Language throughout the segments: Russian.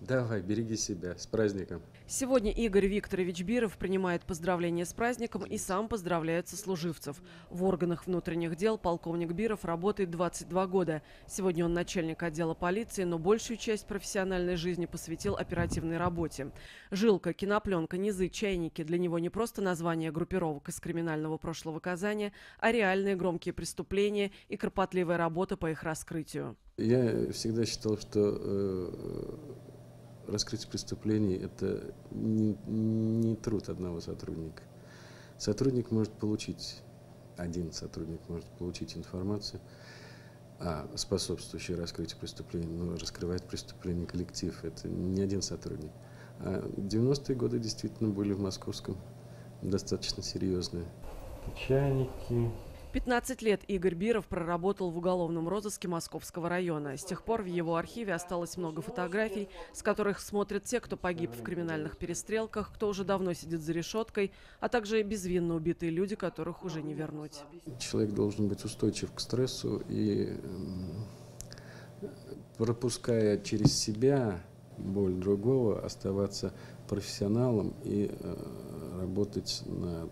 Давай, береги себя. С праздником. Сегодня Игорь Викторович Биров принимает поздравления с праздником и сам поздравляет сослуживцев. В органах внутренних дел полковник Биров работает 22 года. Сегодня он начальник отдела полиции, но большую часть профессиональной жизни посвятил оперативной работе. Жилка, кинопленка, низы, чайники – для него не просто название группировок из криминального прошлого Казани, а реальные громкие преступления и кропотливая работа по их раскрытию. Я всегда считал, что раскрытие преступлений – это не труд одного сотрудника. Один сотрудник может получить информацию, способствующую раскрытию преступлений, но раскрывает преступление коллектив. Это не один сотрудник. А 90-е годы действительно были в Московском достаточно серьезные. Чайники. 15 лет Игорь Биров проработал в уголовном розыске Московского района. С тех пор в его архиве осталось много фотографий, с которых смотрят те, кто погиб в криминальных перестрелках, кто уже давно сидит за решеткой, а также безвинно убитые люди, которых уже не вернуть. Человек должен быть устойчив к стрессу и, пропуская через себя боль другого, оставаться профессионалом и работать над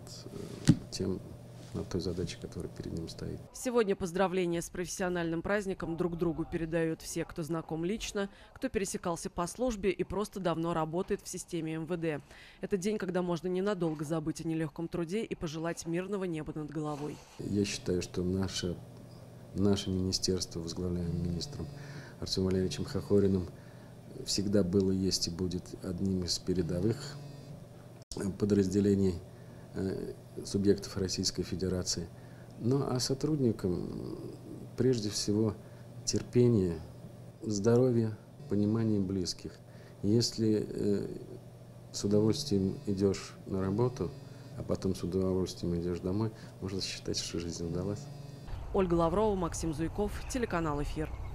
той задачей, которая перед ним стоит. Сегодня поздравления с профессиональным праздником друг другу передают все, кто знаком лично, кто пересекался по службе и просто давно работает в системе МВД. Это день, когда можно ненадолго забыть о нелегком труде и пожелать мирного неба над головой. Я считаю, что наше министерство, возглавляемое министром Артемом Валерьевичем Хохориным, всегда было, есть и будет одним из передовых подразделений субъектов Российской Федерации. Ну а сотрудникам прежде всего терпение, здоровье, понимание близких. Если с удовольствием идешь на работу, а потом с удовольствием идешь домой, можно считать, что жизнь удалась. Ольга Лаврова, Максим Зуйков, телеканал «Эфир».